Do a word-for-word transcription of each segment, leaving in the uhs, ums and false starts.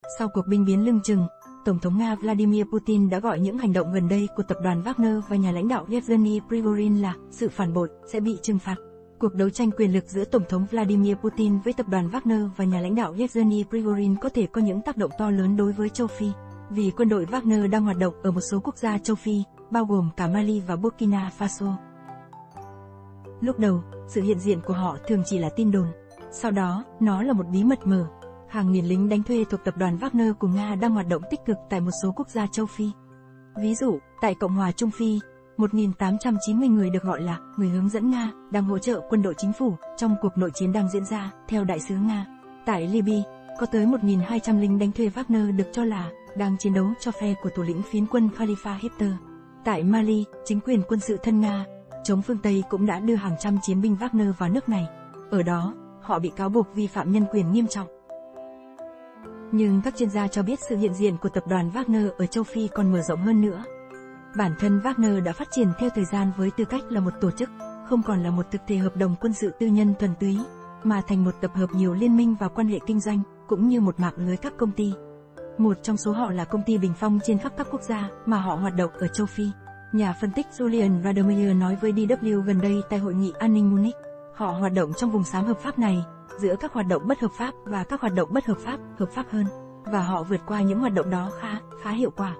Sau cuộc binh biến lưng chừng, Tổng thống Nga Vladimir Putin đã gọi những hành động gần đây của tập đoàn Wagner và nhà lãnh đạo Yevgeny Prigozhin là sự phản bội, sẽ bị trừng phạt. Cuộc đấu tranh quyền lực giữa Tổng thống Vladimir Putin với tập đoàn Wagner và nhà lãnh đạo Yevgeny Prigozhin có thể có những tác động to lớn đối với châu Phi, vì quân đội Wagner đang hoạt động ở một số quốc gia châu Phi, bao gồm cả Mali và Burkina Faso. Lúc đầu, sự hiện diện của họ thường chỉ là tin đồn. Sau đó, nó là một bí mật mở. Hàng nghìn lính đánh thuê thuộc tập đoàn Wagner của Nga đang hoạt động tích cực tại một số quốc gia châu Phi. Ví dụ, tại Cộng hòa Trung Phi, một nghìn tám trăm chín mươi người được gọi là người hướng dẫn Nga đang hỗ trợ quân đội chính phủ trong cuộc nội chiến đang diễn ra, theo đại sứ Nga. Tại Libya, có tới một nghìn hai trăm lính đánh thuê Wagner được cho là đang chiến đấu cho phe của thủ lĩnh phiến quân Khalifa Haftar. Tại Mali, chính quyền quân sự thân Nga chống phương Tây cũng đã đưa hàng trăm chiến binh Wagner vào nước này. Ở đó, họ bị cáo buộc vi phạm nhân quyền nghiêm trọng. Nhưng các chuyên gia cho biết sự hiện diện của tập đoàn Wagner ở châu Phi còn mở rộng hơn nữa. Bản thân Wagner đã phát triển theo thời gian với tư cách là một tổ chức, không còn là một thực thể hợp đồng quân sự tư nhân thuần túy, mà thành một tập hợp nhiều liên minh và quan hệ kinh doanh, cũng như một mạng lưới các công ty. Một trong số họ là công ty bình phong trên khắp các quốc gia mà họ hoạt động ở châu Phi. Nhà phân tích Julian Radomir nói với đê vê gần đây tại Hội nghị An ninh Munich, họ hoạt động trong vùng xám hợp pháp này, giữa các hoạt động bất hợp pháp và các hoạt động bất hợp pháp, hợp pháp hơn, và họ vượt qua những hoạt động đó khá, khá hiệu quả.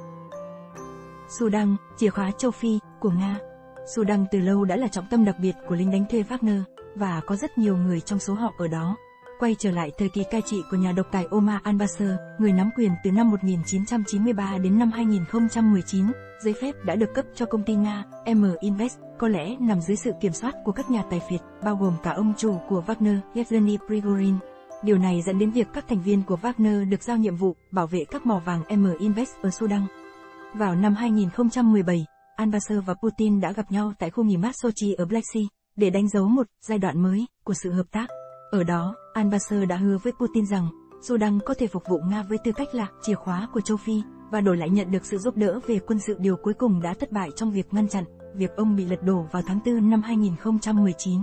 Sudan, chìa khóa châu Phi, của Nga. Sudan từ lâu đã là trọng tâm đặc biệt của lính đánh thuê Wagner, và có rất nhiều người trong số họ ở đó. Quay trở lại thời kỳ cai trị của nhà độc tài Omar al-Bashir, người nắm quyền từ năm một nghìn chín trăm chín mươi ba đến năm hai nghìn không trăm mười chín, giấy phép đã được cấp cho công ty Nga, M-Invest, có lẽ nằm dưới sự kiểm soát của các nhà tài phiệt, bao gồm cả ông chủ của Wagner, Yevgeny Prigozhin. Điều này dẫn đến việc các thành viên của Wagner được giao nhiệm vụ bảo vệ các mỏ vàng M-Invest ở Sudan. Vào năm hai nghìn không trăm mười bảy, al-Bashir và Putin đã gặp nhau tại khu nghỉ mát Sochi ở Black Sea, để đánh dấu một giai đoạn mới của sự hợp tác. Ở đó, al-Bashir đã hứa với Putin rằng Sudan có thể phục vụ Nga với tư cách là chìa khóa của châu Phi, và đổi lại nhận được sự giúp đỡ về quân sự, điều cuối cùng đã thất bại trong việc ngăn chặn việc ông bị lật đổ vào tháng tư năm hai nghìn không trăm mười chín.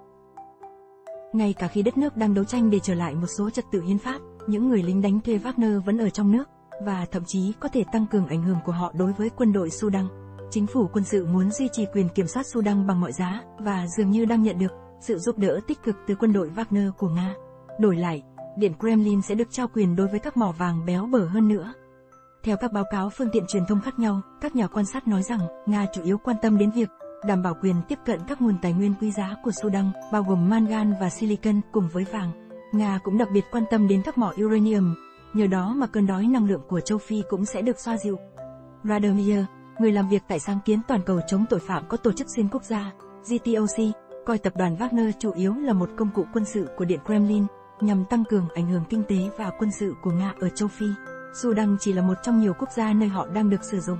Ngay cả khi đất nước đang đấu tranh để trở lại một số trật tự hiến pháp, những người lính đánh thuê Wagner vẫn ở trong nước, và thậm chí có thể tăng cường ảnh hưởng của họ đối với quân đội Sudan. Chính phủ quân sự muốn duy trì quyền kiểm soát Sudan bằng mọi giá, và dường như đang nhận được sự giúp đỡ tích cực từ quân đội Wagner của Nga. Đổi lại, Điện Kremlin sẽ được trao quyền đối với các mỏ vàng béo bở hơn nữa. Theo các báo cáo phương tiện truyền thông khác nhau, các nhà quan sát nói rằng Nga chủ yếu quan tâm đến việc đảm bảo quyền tiếp cận các nguồn tài nguyên quý giá của Sudan, bao gồm mangan và silicon cùng với vàng. Nga cũng đặc biệt quan tâm đến các mỏ uranium, nhờ đó mà cơn đói năng lượng của châu Phi cũng sẽ được xoa dịu. Radomir, người làm việc tại sáng kiến toàn cầu chống tội phạm có tổ chức xuyên quốc gia, giê tê ô xê, coi tập đoàn Wagner chủ yếu là một công cụ quân sự của Điện Kremlin, nhằm tăng cường ảnh hưởng kinh tế và quân sự của Nga ở châu Phi. Sudan chỉ là một trong nhiều quốc gia nơi họ đang được sử dụng.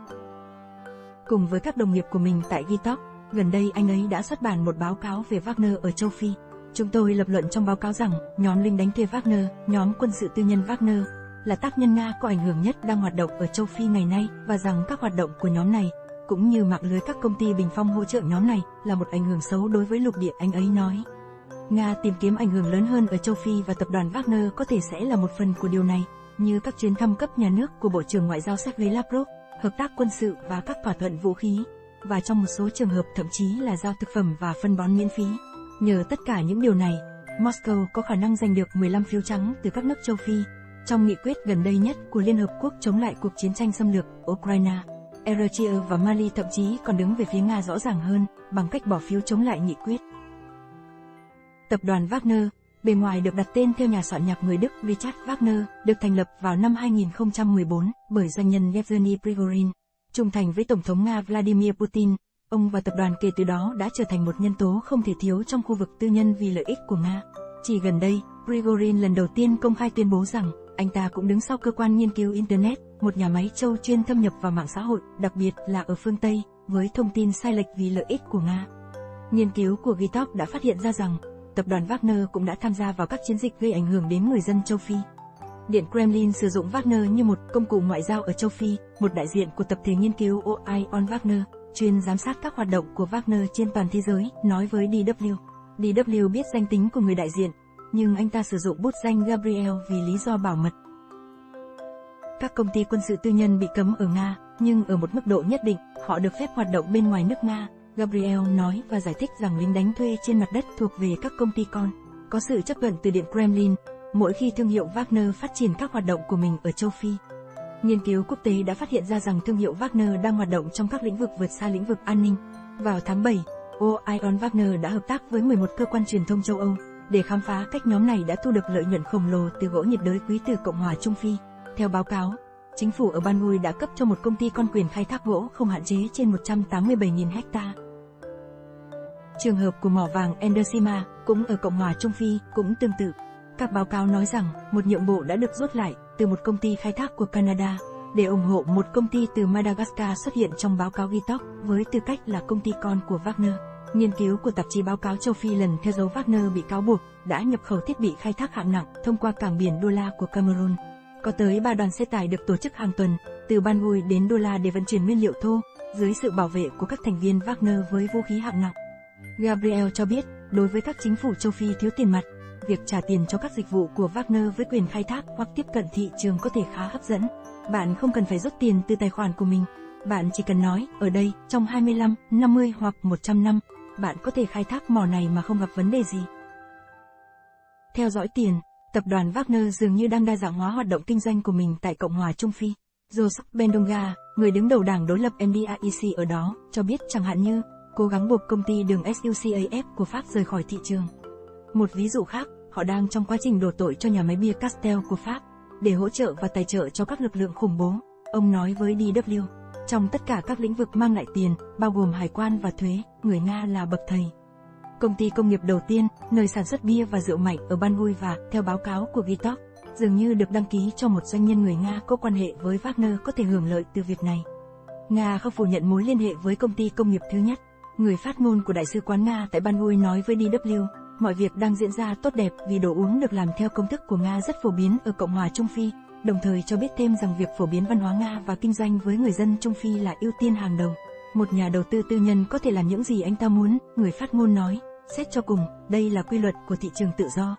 Cùng với các đồng nghiệp của mình tại Gitok, gần đây anh ấy đã xuất bản một báo cáo về Wagner ở châu Phi. Chúng tôi lập luận trong báo cáo rằng, nhóm lính đánh thuê Wagner, nhóm quân sự tư nhân Wagner, là tác nhân Nga có ảnh hưởng nhất đang hoạt động ở châu Phi ngày nay, và rằng các hoạt động của nhóm này, cũng như mạng lưới các công ty bình phong hỗ trợ nhóm này, là một ảnh hưởng xấu đối với lục địa, anh ấy nói. Nga tìm kiếm ảnh hưởng lớn hơn ở châu Phi, và tập đoàn Wagner có thể sẽ là một phần của điều này, như các chuyến thăm cấp nhà nước của Bộ trưởng Ngoại giao Sergei Lavrov, hợp tác quân sự và các thỏa thuận vũ khí, và trong một số trường hợp thậm chí là giao thực phẩm và phân bón miễn phí. Nhờ tất cả những điều này, Moscow có khả năng giành được mười lăm phiếu trắng từ các nước châu Phi. Trong nghị quyết gần đây nhất của Liên Hợp Quốc chống lại cuộc chiến tranh xâm lược Ukraine, Eritrea và Mali thậm chí còn đứng về phía Nga rõ ràng hơn, bằng cách bỏ phiếu chống lại nghị quyết. Tập đoàn Wagner, bề ngoài được đặt tên theo nhà soạn nhạc người Đức Richard Wagner, được thành lập vào năm hai nghìn không trăm mười bốn bởi doanh nhân Yevgeny Prigozhin. Trung thành với Tổng thống Nga Vladimir Putin, ông và tập đoàn kể từ đó đã trở thành một nhân tố không thể thiếu trong khu vực tư nhân vì lợi ích của Nga. Chỉ gần đây, Prigozhin lần đầu tiên công khai tuyên bố rằng anh ta cũng đứng sau cơ quan nghiên cứu Internet, một nhà máy trâu chuyên thâm nhập vào mạng xã hội, đặc biệt là ở phương Tây, với thông tin sai lệch vì lợi ích của Nga. Nghiên cứu của Gitok đã phát hiện ra rằng tập đoàn Wagner cũng đã tham gia vào các chiến dịch gây ảnh hưởng đến người dân châu Phi. Điện Kremlin sử dụng Wagner như một công cụ ngoại giao ở châu Phi. Một đại diện của tập thể nghiên cứu Eye on Wagner, chuyên giám sát các hoạt động của Wagner trên toàn thế giới, nói với đê vê. đê vê biết danh tính của người đại diện, nhưng anh ta sử dụng bút danh Gabriel vì lý do bảo mật. Các công ty quân sự tư nhân bị cấm ở Nga, nhưng ở một mức độ nhất định, họ được phép hoạt động bên ngoài nước Nga. Gabriel nói và giải thích rằng lính đánh thuê trên mặt đất thuộc về các công ty con, có sự chấp thuận từ Điện Kremlin, mỗi khi thương hiệu Wagner phát triển các hoạt động của mình ở châu Phi. Nghiên cứu quốc tế đã phát hiện ra rằng thương hiệu Wagner đang hoạt động trong các lĩnh vực vượt xa lĩnh vực an ninh. Vào tháng bảy, Orion Wagner đã hợp tác với mười một cơ quan truyền thông châu Âu để khám phá cách nhóm này đã thu được lợi nhuận khổng lồ từ gỗ nhiệt đới quý từ Cộng hòa Trung Phi. Theo báo cáo, chính phủ ở Bangui đã cấp cho một công ty con quyền khai thác gỗ không hạn chế trên một trăm tám mươi bảy nghìn ha. Trường hợp của mỏ vàng Endosima, cũng ở Cộng hòa Trung Phi, cũng tương tự. Các báo cáo nói rằng, một nhượng bộ đã được rút lại từ một công ty khai thác của Canada để ủng hộ một công ty từ Madagascar xuất hiện trong báo cáo Gitok với tư cách là công ty con của Wagner. Nghiên cứu của tạp chí báo cáo châu Phi lần theo dấu Wagner bị cáo buộc đã nhập khẩu thiết bị khai thác hạng nặng thông qua cảng biển Đô La của Cameroon. Có tới ba đoàn xe tải được tổ chức hàng tuần từ Bangui đến Đô La để vận chuyển nguyên liệu thô dưới sự bảo vệ của các thành viên Wagner với vũ khí hạng nặng. Gabriel cho biết, đối với các chính phủ châu Phi thiếu tiền mặt, việc trả tiền cho các dịch vụ của Wagner với quyền khai thác hoặc tiếp cận thị trường có thể khá hấp dẫn. Bạn không cần phải rút tiền từ tài khoản của mình. Bạn chỉ cần nói, ở đây, trong hai mươi lăm, năm mươi hoặc một trăm năm, bạn có thể khai thác mỏ này mà không gặp vấn đề gì. Theo dõi tiền, tập đoàn Wagner dường như đang đa dạng hóa hoạt động kinh doanh của mình tại Cộng hòa Trung Phi. Joseph Bendonga, người đứng đầu đảng đối lập em đê a e xê ở đó, cho biết chẳng hạn như, cố gắng buộc công ty đường Sucaf của Pháp rời khỏi thị trường. Một ví dụ khác, họ đang trong quá trình đổ tội cho nhà máy bia Castel của Pháp, để hỗ trợ và tài trợ cho các lực lượng khủng bố, ông nói với đê vê kép. Trong tất cả các lĩnh vực mang lại tiền, bao gồm hải quan và thuế, người Nga là bậc thầy. Công ty công nghiệp đầu tiên, nơi sản xuất bia và rượu mạnh ở Bangui và, theo báo cáo của Gitok, dường như được đăng ký cho một doanh nhân người Nga có quan hệ với Wagner có thể hưởng lợi từ việc này. Nga không phủ nhận mối liên hệ với công ty công nghiệp thứ nhất. Người phát ngôn của Đại sứ quán Nga tại Bangui nói với đê vê kép, mọi việc đang diễn ra tốt đẹp vì đồ uống được làm theo công thức của Nga rất phổ biến ở Cộng hòa Trung Phi, đồng thời cho biết thêm rằng việc phổ biến văn hóa Nga và kinh doanh với người dân Trung Phi là ưu tiên hàng đầu. Một nhà đầu tư tư nhân có thể làm những gì anh ta muốn, người phát ngôn nói. Xét cho cùng, đây là quy luật của thị trường tự do.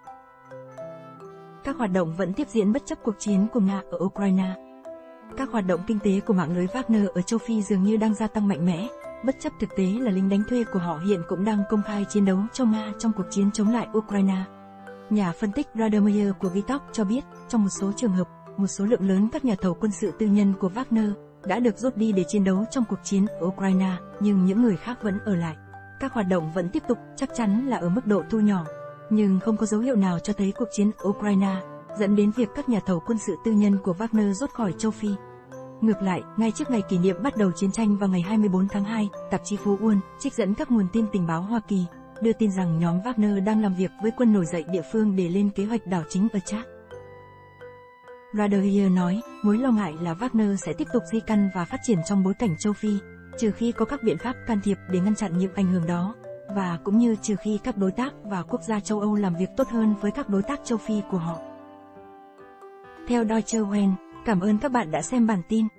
Các hoạt động vẫn tiếp diễn bất chấp cuộc chiến của Nga ở Ukraine. Các hoạt động kinh tế của mạng lưới Wagner ở châu Phi dường như đang gia tăng mạnh mẽ, bất chấp thực tế là lính đánh thuê của họ hiện cũng đang công khai chiến đấu cho Nga trong cuộc chiến chống lại Ukraine. Nhà phân tích Radomir của Gitok cho biết, trong một số trường hợp, một số lượng lớn các nhà thầu quân sự tư nhân của Wagner đã được rút đi để chiến đấu trong cuộc chiến ở Ukraine, nhưng những người khác vẫn ở lại. Các hoạt động vẫn tiếp tục, chắc chắn là ở mức độ thu nhỏ, nhưng không có dấu hiệu nào cho thấy cuộc chiến ở Ukraine dẫn đến việc các nhà thầu quân sự tư nhân của Wagner rút khỏi châu Phi. Ngược lại, ngay trước ngày kỷ niệm bắt đầu chiến tranh vào ngày hai mươi tư tháng hai, tạp chí Phố Wall, trích dẫn các nguồn tin tình báo Hoa Kỳ, đưa tin rằng nhóm Wagner đang làm việc với quân nổi dậy địa phương để lên kế hoạch đảo chính ở Chad. Radomir nói, mối lo ngại là Wagner sẽ tiếp tục di căn và phát triển trong bối cảnh châu Phi, trừ khi có các biện pháp can thiệp để ngăn chặn những ảnh hưởng đó, và cũng như trừ khi các đối tác và quốc gia châu Âu làm việc tốt hơn với các đối tác châu Phi của họ. Theo Deutsche Welle, cảm ơn các bạn đã xem bản tin.